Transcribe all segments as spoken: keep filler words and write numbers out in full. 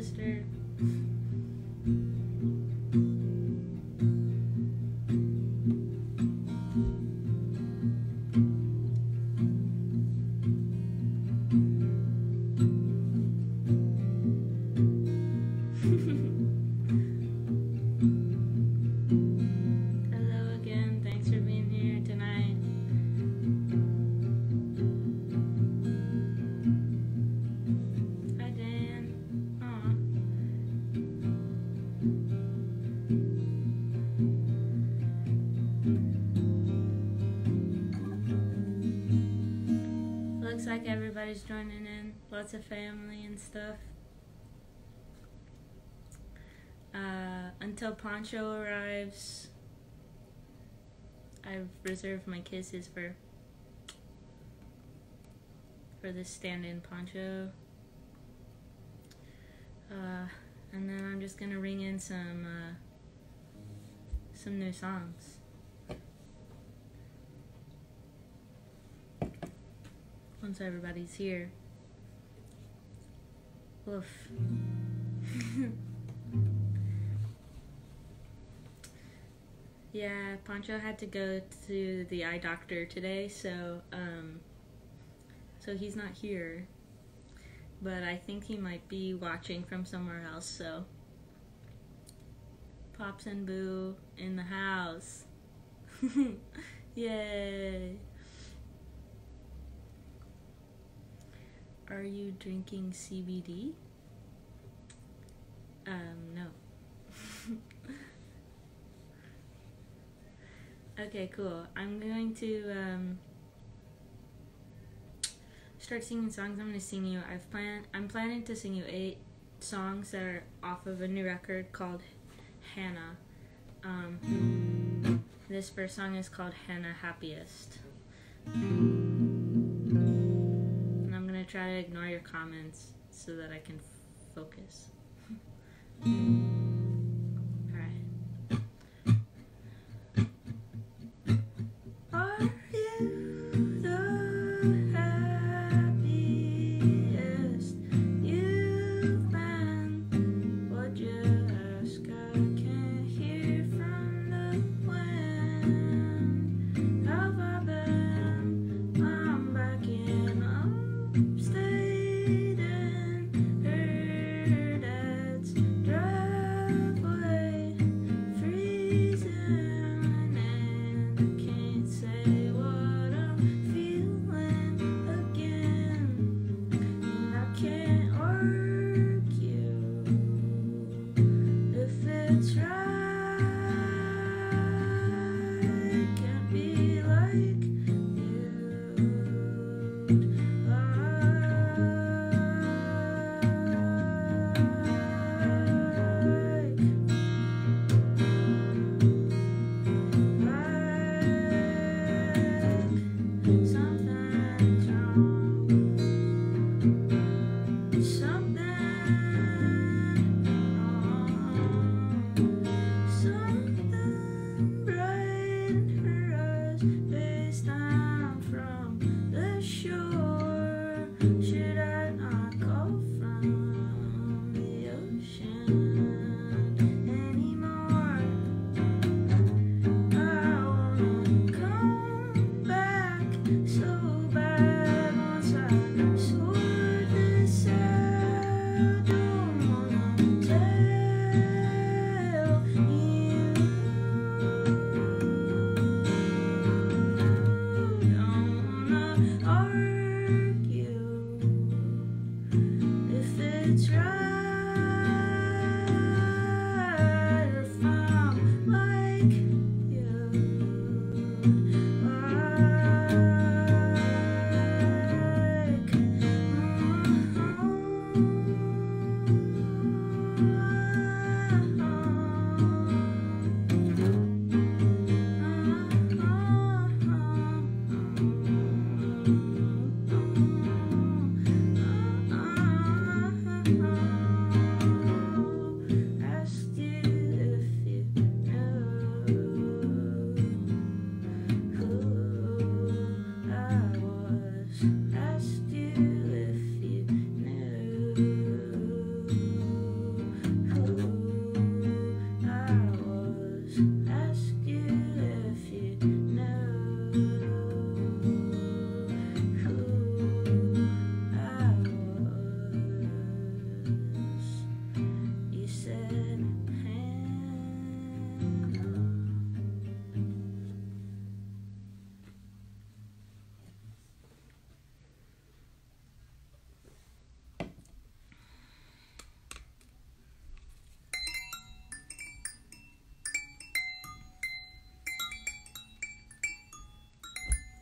sister. Hello again, thanks for being here tonight. Hi Dan. Aw. Looks like everybody's joining in, lots of family and stuff. Uh, until Poncho arrives, I've reserved my kisses for for this stand-in Poncho. Uh, and then I'm just gonna ring in some uh, some new songs. Once everybody's here. Woof. Yeah, Poncho had to go to the eye doctor today, so um, so he's not here. But I think he might be watching from somewhere else, so Pops and Boo in the house. Yay! Are you drinking C B D? Um, no. Okay, cool. I'm going to um, start singing songs. I'm going to sing you. I've planned. I'm planning to sing you eight songs that are off of a new record called Hannah. Um, this first song is called Hannah Happiest. And I'm going to try to ignore your comments so that I can f- focus. Stayed in her dad's drive.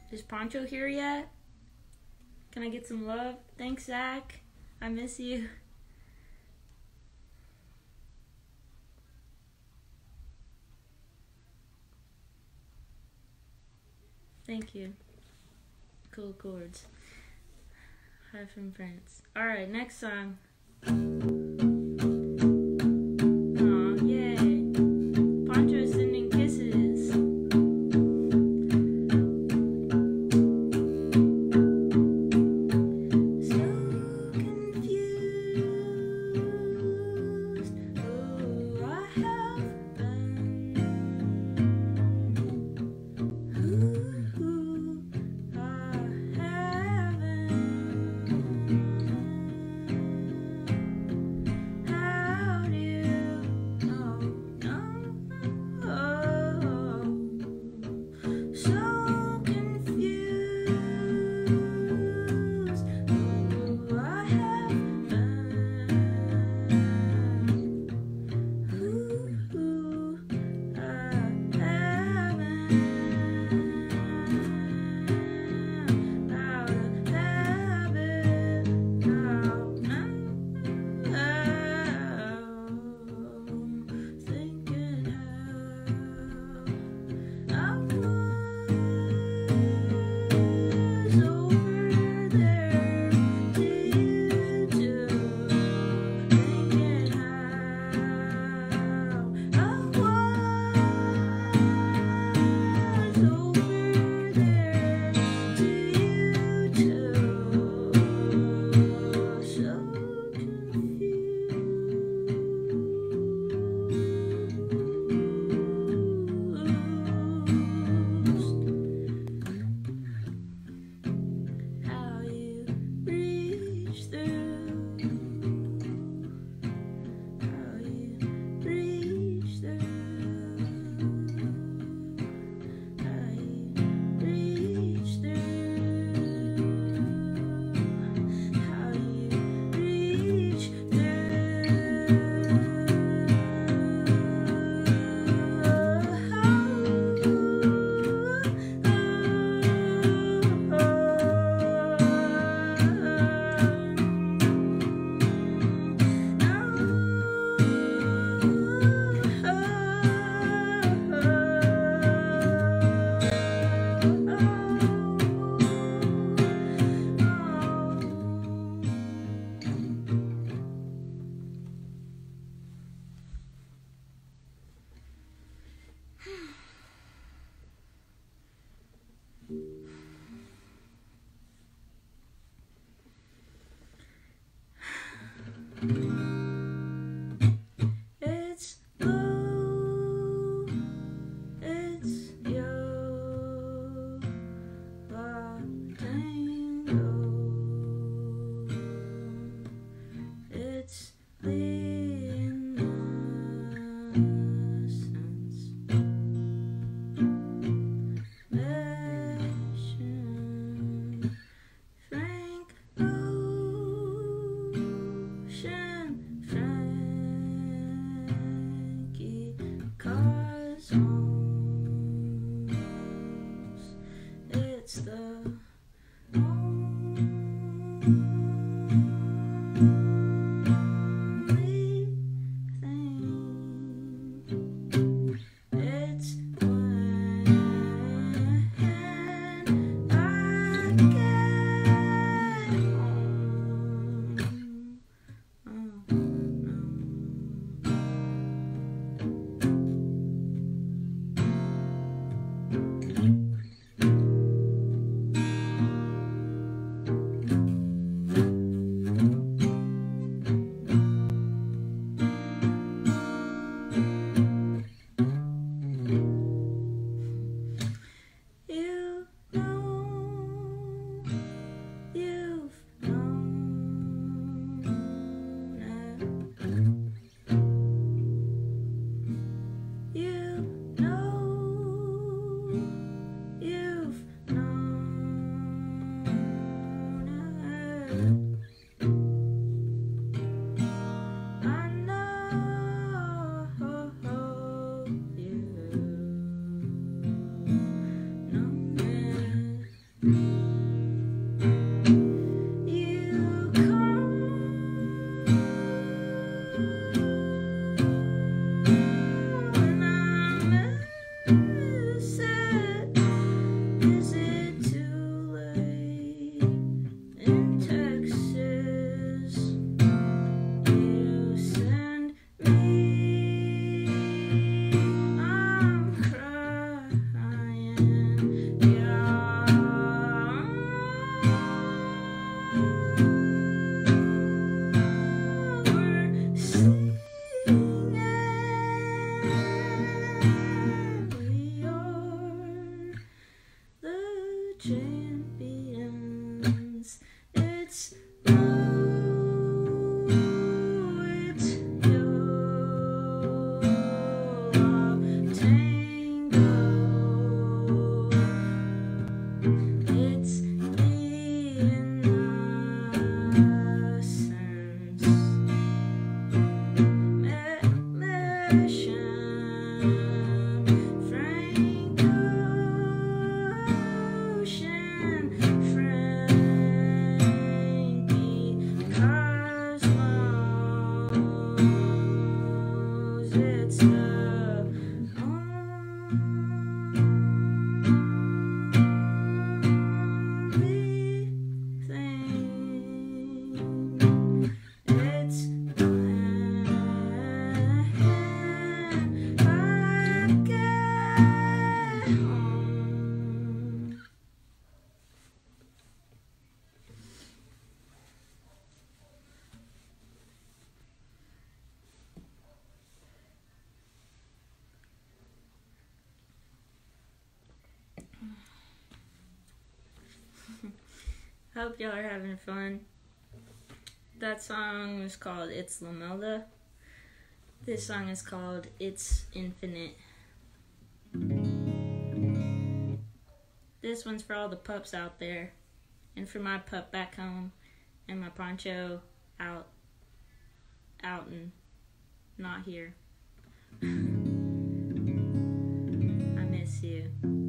Is Poncho here yet? Can I get some love? Thanks, Zach. I miss you. Thank you. Cool chords. Hi from France. Alright, next song. Aw, yay. Poncho is sending kisses. So confused. Oh, I have been. Ooh, I haven't. How do you know? No. So confused. Oh, I have been. Ooh, I haven't. Out of habit. Now, now, thinking how I was over there to you too. Thinking how I was over there to you too. So confused. How you reach through. How you reach through. How you reach through. How you reach It's low, it's yo, la tango. It's the innocence, passion, frank ocean, Frankie Cosmos. It's the only thing. It's when I get home. Oh, no. Hope y'all are having fun. That song was called It's Lomelda. This song is called It's Infinite. This one's for all the pups out there, and for my pup back home, and my poncho out, out and not here. I miss you.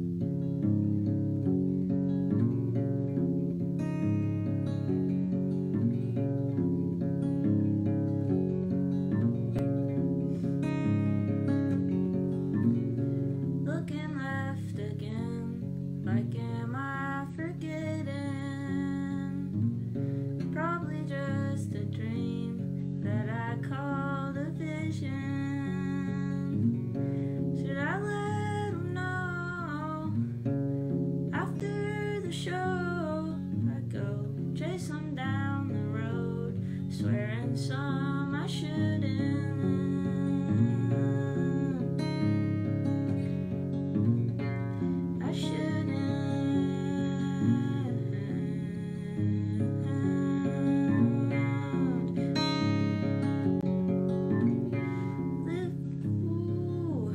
Looking left again, like am I forgetting? Probably just a dream that I called a vision. Should I let him know? After the show, I go chase him down the road, swearing some I shouldn't. I shouldn't. Live, ooh.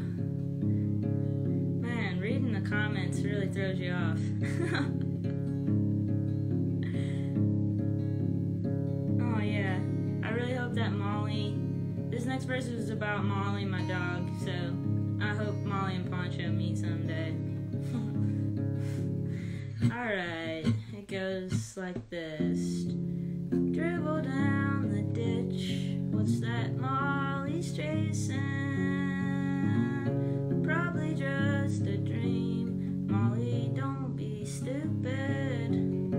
Man, reading the comments really throws you off. Oh yeah, I really hope that Molly, this next verse is about Molly, my dog, so I hope Molly and Poncho meet someday. Alright, it goes like this. Dribble down the ditch, what's that Molly's chasing? Probably just a dream, Molly, don't be stupid.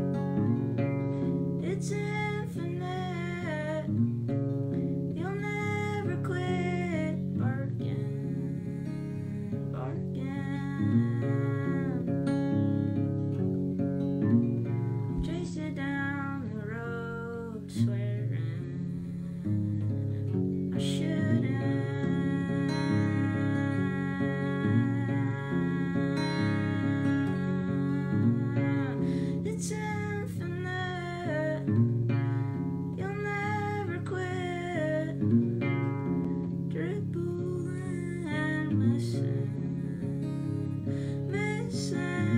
It's infinite, you'll never quit barking, barking. Chase you down the road, swearing I shouldn't. It's infinite, you'll never quit. Dribbling and missing, missing.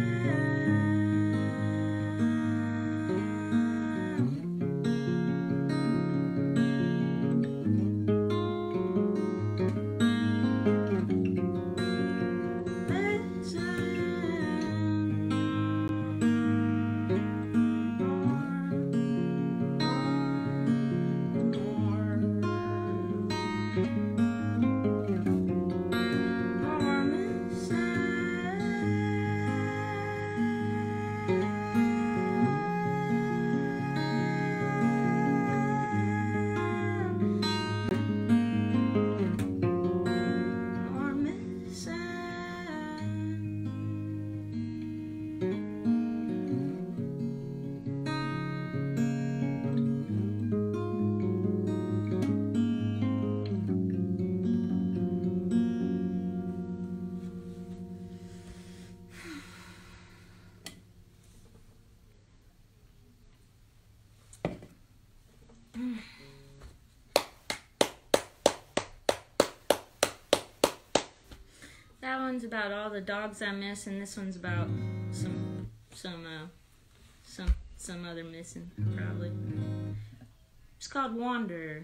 That one's about all the dogs I miss, and this one's about some some uh, some some other missing probably. It's called Wanderer.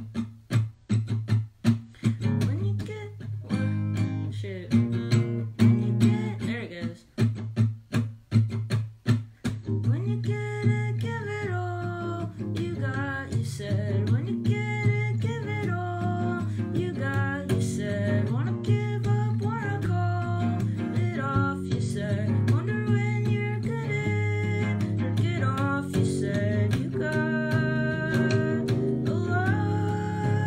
When you get one, shoot. When you get, there it goes. When you get it, give it all you got. You said. When you get it, give it all you got. You said. Wanna give up, wanna call it off. You said. Wonder when you're good at or get off. You said. You got a lot.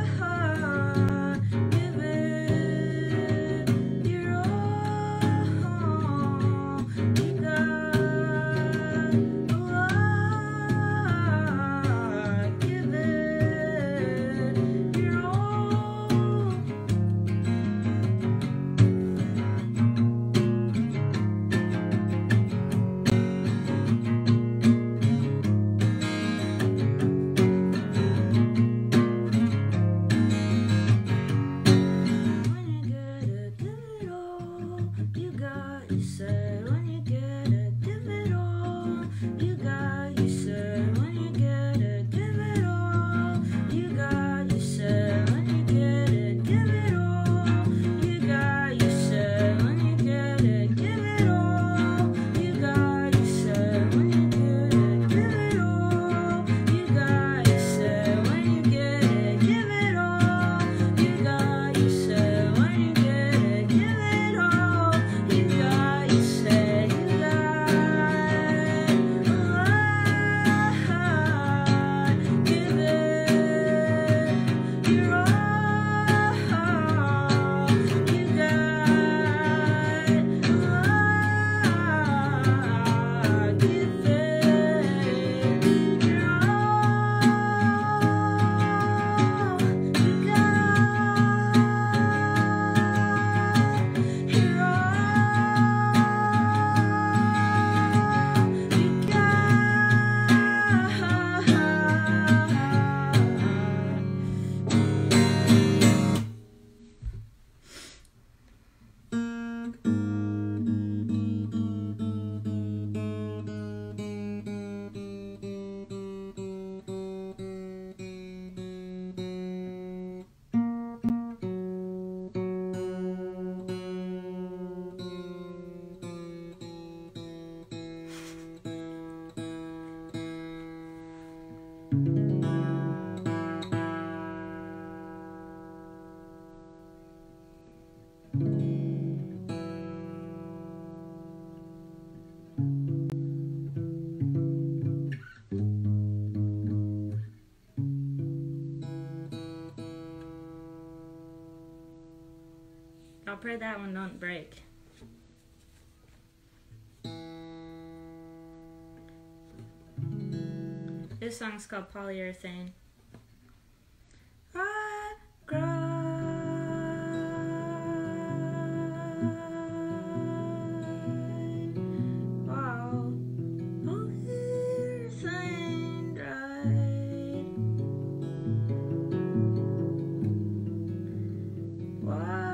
pray that one don't break. This song's called Polyurethane. I cry. Wow. Polyurethane dried. Why?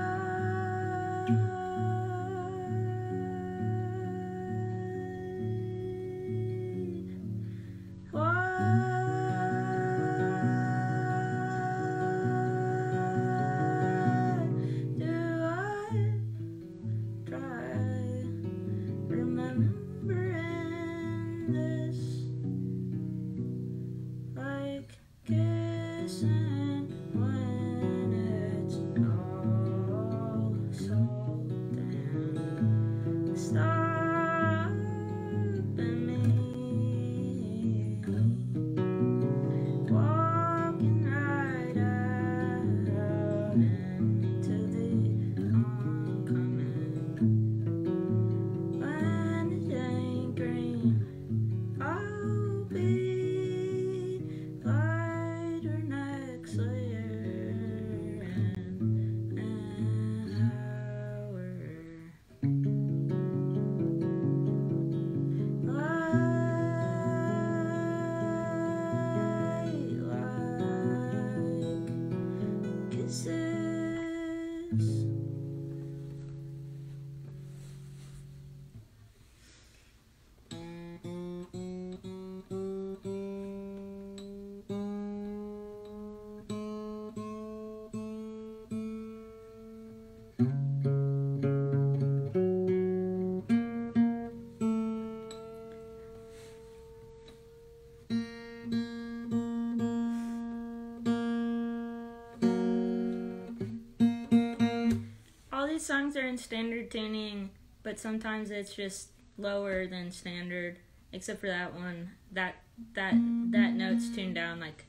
Songs are in standard tuning, but sometimes it's just lower than standard, except for that one. That that that note's tuned down like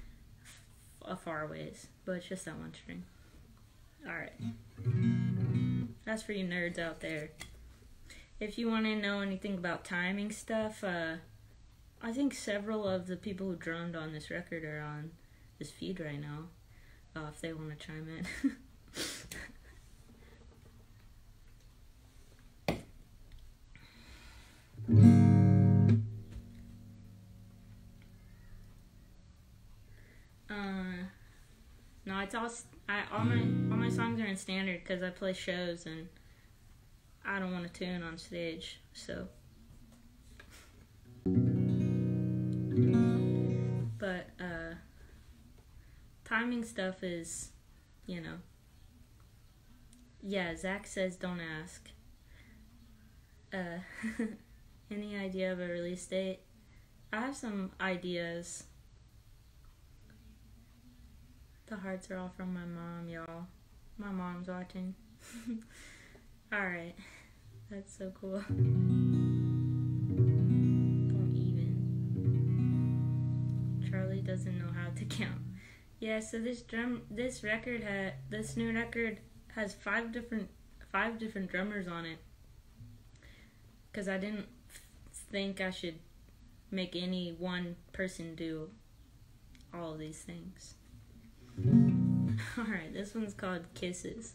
a far ways, but it's just that one string. Alright. That's for you nerds out there. If you want to know anything about timing stuff, uh, I think several of the people who drummed on this record are on this feed right now, uh, if they want to chime in. Uh, no, it's all I all my all my songs are in standard because I play shows and I don't want to tune on stage, so. But uh, timing stuff is, you know. Yeah, Zach says don't ask. Uh, any idea of a release date? I have some ideas. The hearts are all from my mom, y'all. My mom's watching. Alright. That's so cool. Don't even. Charlie doesn't know how to count. Yeah, so this drum this record had this new record has five different five different drummers on it. Cause I didn't think I should make any one person do all of these things. Alright, this one's called Kisses.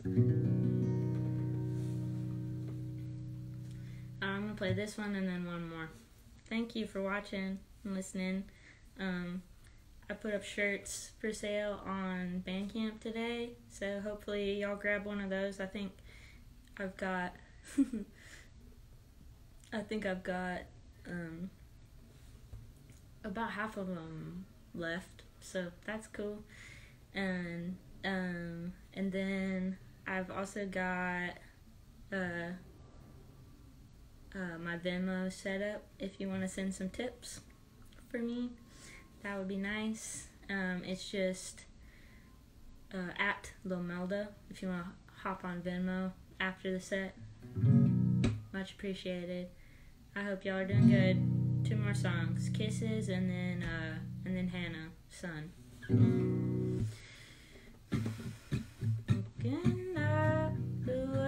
I'm gonna play this one and then one more. Thank you for watching and listening. Um, I put up shirts for sale on Bandcamp today, so hopefully y'all grab one of those. I think I've got I think I've got um, about half of them left, so that's cool. And um, and then I've also got uh, uh, my Venmo set up. If you want to send some tips for me, that would be nice. Um, it's just uh, at Lomelda. If you want to hop on Venmo after the set, much appreciated. I hope y'all are doing good. Two more songs, Kisses, and then uh, and then Hannah, Sun. Looking at the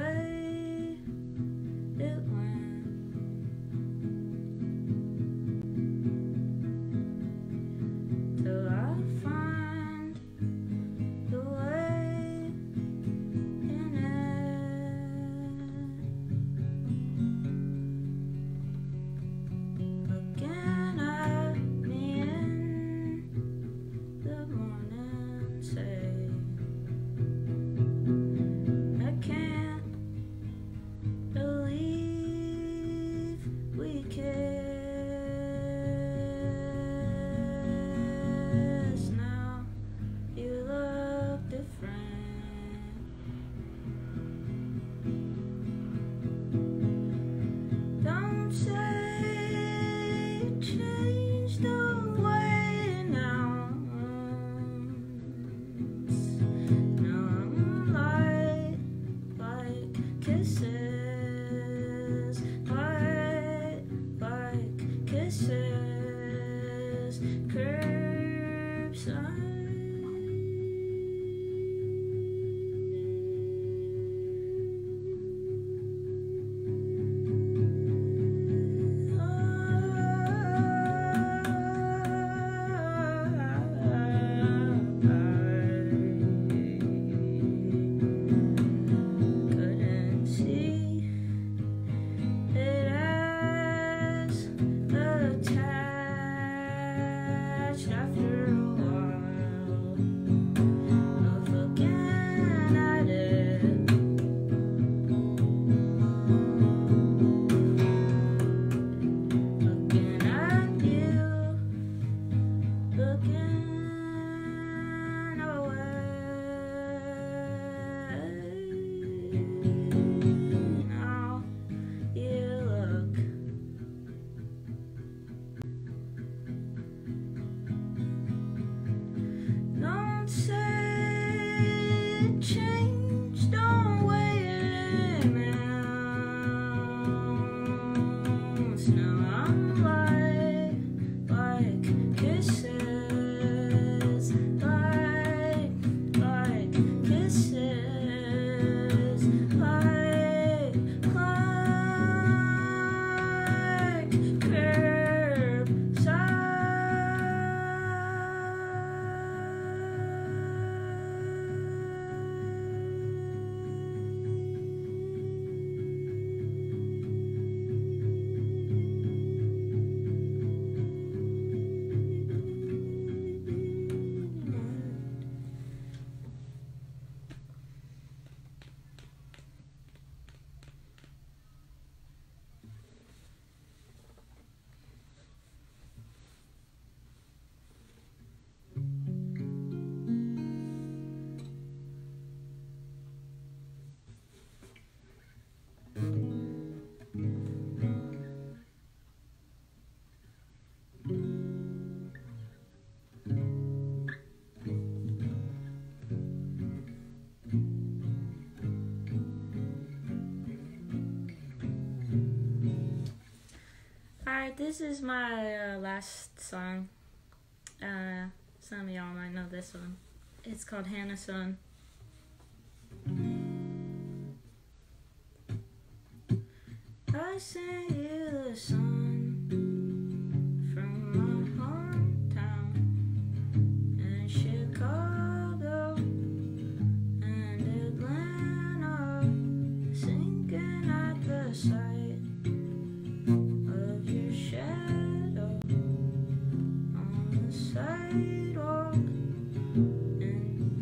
Alright, this is my uh, last song. Uh, some of y'all might know this one. It's called Hannah's Son. I sent you the sun from my hometown in Chicago and Atlanta, sinking at the sight of your shadow on the sidewalk in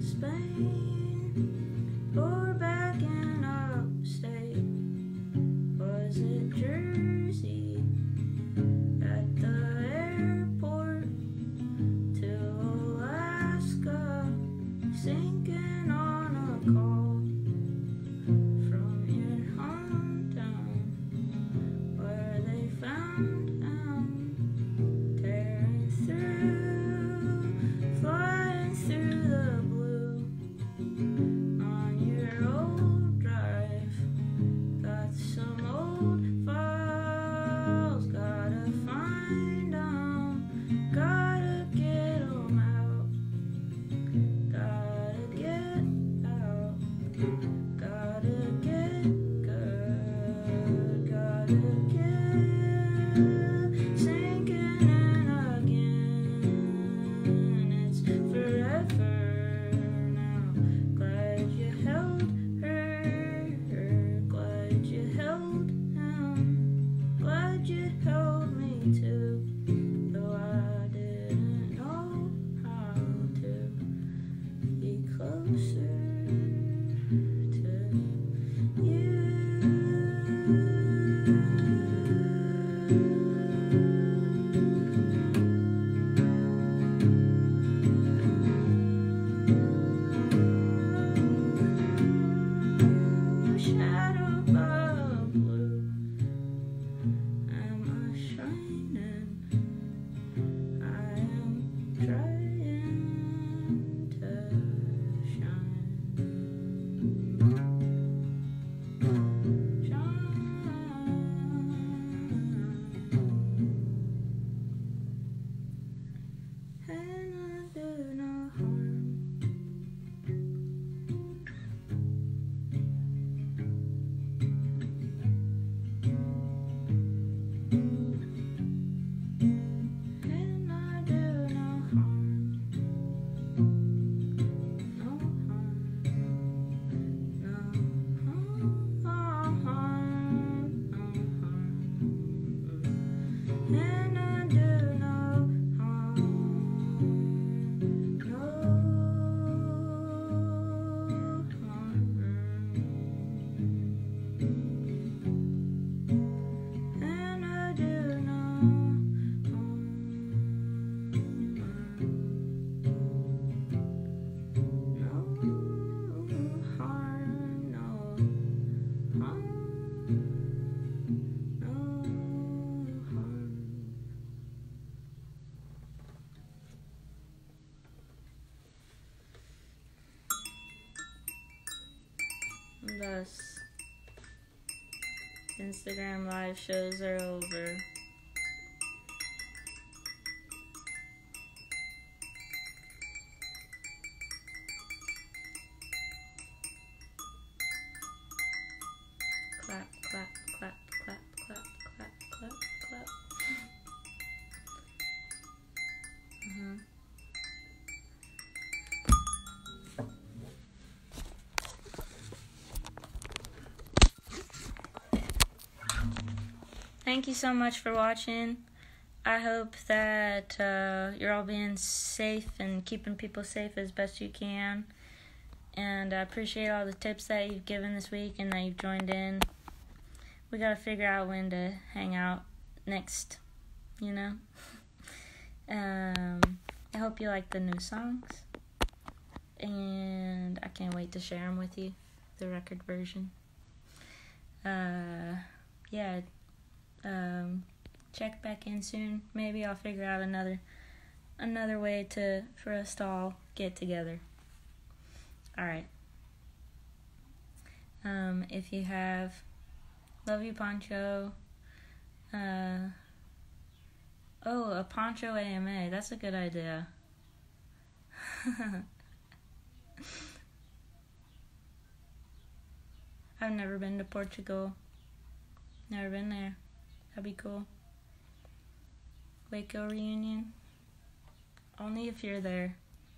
Spain or back in upstate. Was it Jersey at the airport to Alaska, sinking on a call from your hometown where they found him tearing through, flying through the blue on your old drive. Got some old files, gotta find them, gotta get them out, gotta get out, gotta get good, gotta get sinking in again. It's forever now. Glad you held her, glad you held him, glad you held me too, though I didn't know how to be closer to you. Shadow of blue, am I shining? I am trying to shine. Shine. And I do no harm. And I do no harm, no harm, no harm, no harm. And I do no harm, no harm. And I do no harm, no harm, no harm. Thus, Instagram live shows are over. Clap, clap, clap, clap, clap, clap, clap, clap. Uh-huh. Thank you so much for watching. I hope that uh, you're all being safe and keeping people safe as best you can. And I appreciate all the tips that you've given this week and that you've joined in. We gotta figure out when to hang out next, you know? um, I hope you like the new songs. And I can't wait to share them with you, the record version. Uh, yeah, um, check back in soon. Maybe I'll figure out another another way to for us to all get together. All right. Um, if you have, love you, Poncho. Uh, Oh, a poncho A M A. That's a good idea. I've never been to Portugal. Never been there. That'd be cool. Waco reunion. Only if you're there.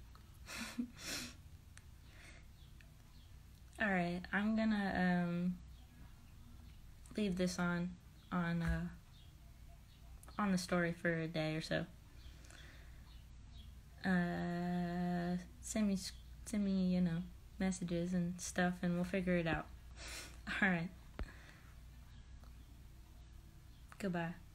Alright, I'm gonna um leave this on on uh on the story for a day or so. Uh send me send me, you know, messages and stuff and we'll figure it out. Alright. Goodbye.